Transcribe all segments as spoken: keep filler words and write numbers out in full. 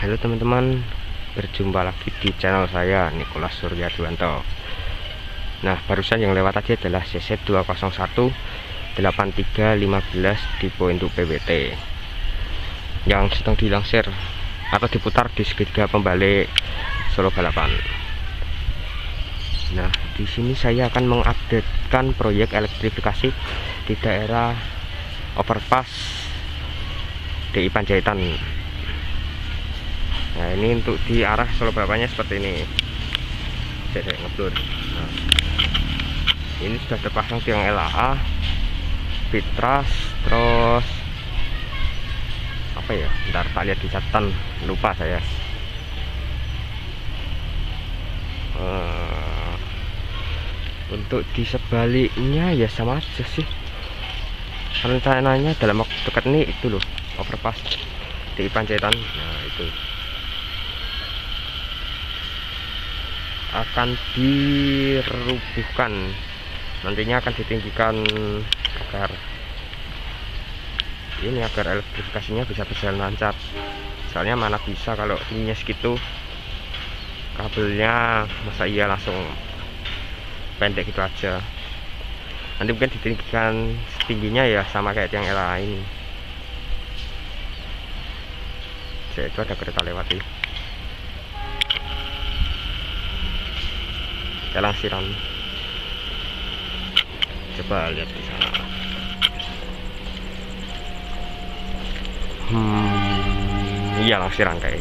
Halo teman-teman, berjumpa lagi di channel saya Nicholas Suryadwanto. Nah, barusan yang lewat tadi adalah C Z dua nol satu delapan tiga lima belas tipe untuk P W T yang sedang dilansir atau diputar di segitiga pembalik Solo Balapan. Nah, di sini saya akan mengupdatekan proyek elektrifikasi di daerah overpass D I Panjaitan. Nah, ini untuk di arah Solo Balapannya seperti ini. Saya ngeblur. Nah, ini sudah terpasang tiang L A A, fitras, terus apa ya? Ntar tak lihat di catatan, lupa saya. Uh, untuk di sebaliknya ya sama aja sih. Rencananya dalam waktu dekat ini itu loh, overpass D I Panjaitan. Nah, itu akan dirubuhkan, nantinya akan ditinggikan agar ini agar elektrifikasinya bisa berjalan lancar. Soalnya mana bisa kalau tingginya segitu kabelnya, masa iya langsung pendek gitu aja. Nanti mungkin ditinggikan tingginya ya sama kayak yang L A ini. Jadi itu ada kereta lewati. Langsiran, coba lihat di sana. Hmm, iya langsiran kayak.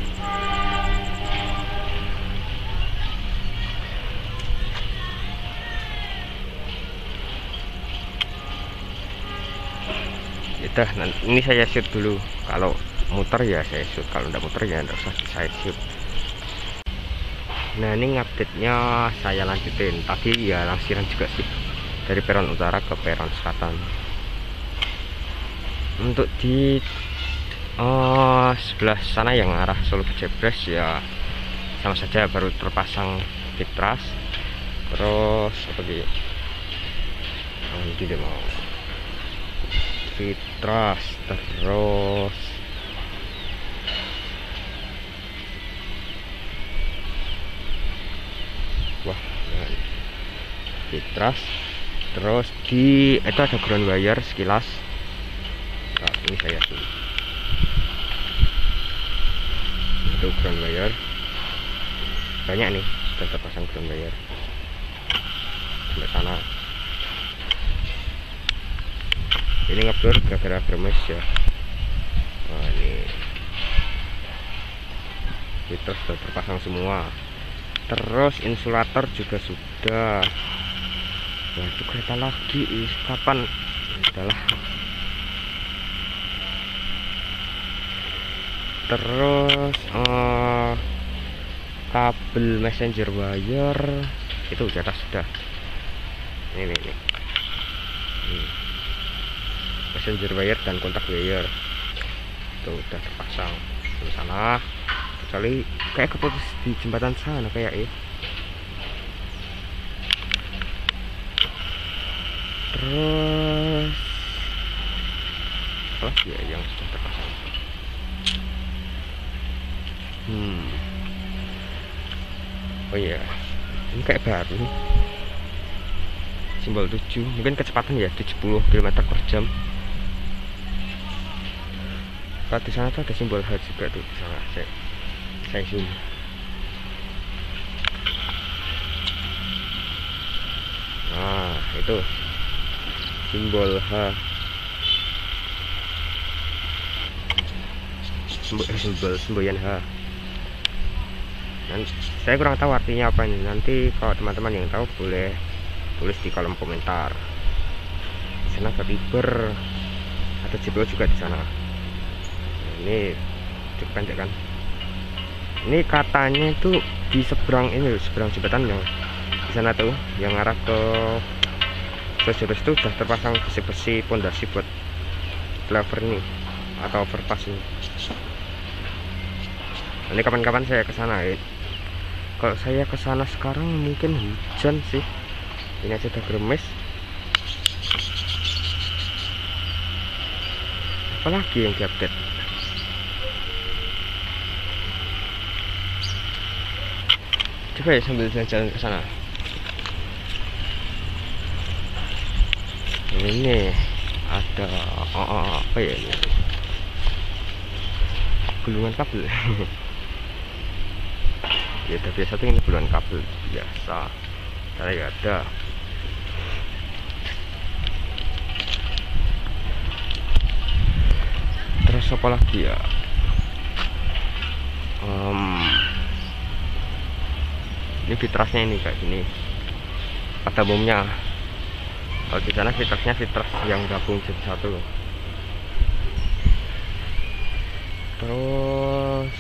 Itu, ini saya shoot dulu. Kalau muter ya saya shoot, kalau enggak muter ya enggak usah saya shoot. Nah, ini ngupdate-nya saya lanjutin. Tadi ya langsiran juga sih, dari peron utara ke peron selatan. Untuk di uh, sebelah sana yang arah Solo Jebres ya sama saja, baru terpasang fitras. Terus apa lagi? Oh, ini dia mau fitras, terus wah, fitras, terus di itu ada ground wire sekilas. Nah, ini saya tuh itu ground wire banyak nih, sudah terpasang ground wire sampai sana. Ini ngeblur gara-gara bermes ya. Nah, ini fitras sudah terpasang semua. Terus insulator juga sudah. Wah, itu kereta lagi. Ih, kapan? Udahlah. Terus uh, kabel messenger wire itu di atas sudah. Ini nih. Hmm. Messenger wire dan kontak wire itu udah terpasang di sana. Kecuali kayak keputus di jembatan sana kayak ya. Terus apa ya yang sudah terpasang? Hmm. Oh iya, ini kayak baru. Simbol tujuh, mungkin kecepatan ya tujuh puluh kilometer per jam. Nah, di sana tuh ada simbol H juga tuh di sana. Saya saya zoom. Nah, itu simbol H, simbol simbol semboyan H. Dan saya kurang tahu artinya apa ini. Nanti kalau teman-teman yang tahu boleh tulis di kolom komentar. Di sana ada fiber, ada J P U juga di sana. Nah, ini cukup pendek kan. Ini katanya itu di seberang ini, seberang jembatan yang di sana tuh, yang arah ke Solo itu sudah terpasang besi-besi pondasi buat flyover ini atau overpass ini. Ini kapan-kapan saya ke sana ya. Kalau saya ke sana sekarang mungkin hujan sih. Ini aja udah geremes. Apalagi yang diupdate? Coba ya sambil jalan ke sana. Ini ada oh, oh, apa ya ini? Gulungan kabel. Ya udah biasa tuh ini gulungan kabel biasa. Cara ya ada. Terus apa lagi ya? Um, ini fitrasnya ini kayak gini. Pada umumnya. Kalau di sana fitrasnya fitras yang gabung jadi satu. Terus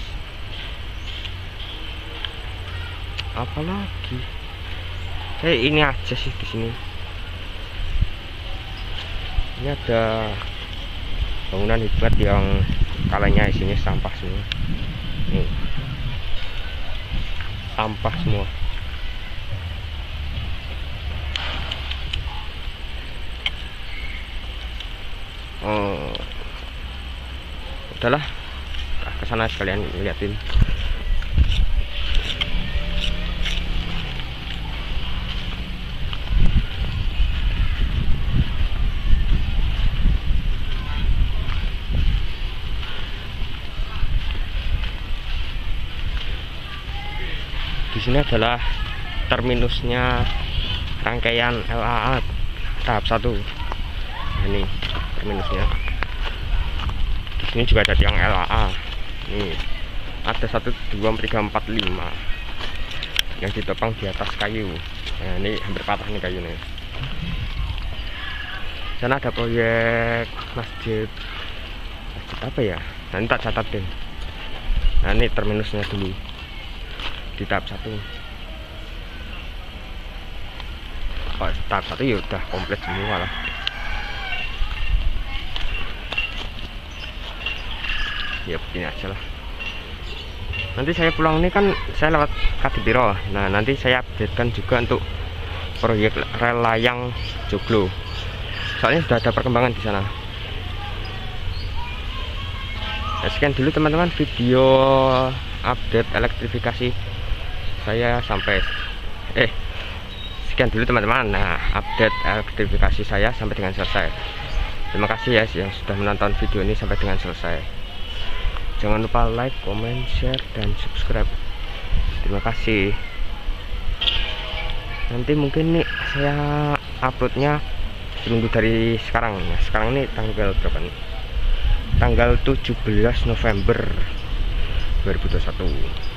apa lagi? Eh ini aja sih di sini. Ini ada bangunan hebat yang kalanya isinya sampah semua. Nih, sampah semua. Oh, udahlah, ke sana sekalian liatin. Di sini adalah terminusnya rangkaian L A A tahap satu. Ini terminusnya. Di sini juga ada tiang L A A. Nih, ada satu, dua, tiga, empat, lima yang ditopang di atas kayu. Nah, ini hampir patah nih kayunya. Sana ada proyek masjid. Masjid apa ya? Nanti tak catat deh. Nah, ini terminusnya dulu di tahap satu. Oh, tahap satu ya udah komplit semua lah. Ya begini aja lah. Nanti saya pulang ini kan saya lewat Kadipiro. Nah nanti saya updatekan juga untuk proyek rel layang Joglo. Soalnya sudah ada perkembangan di sana. Nah, sekian dulu teman-teman video update elektrifikasi saya sampai eh sekian dulu teman-teman. Nah update elektrifikasi saya sampai dengan selesai. Terima kasih ya yang sudah menonton video ini sampai dengan selesai. Jangan lupa like, comment, share, dan subscribe. Terima kasih. Nanti mungkin nih saya uploadnya seminggu dari sekarang. Nah, sekarang ini tanggal berapa nih? Tanggal tujuh belas November dua ribu dua puluh satu.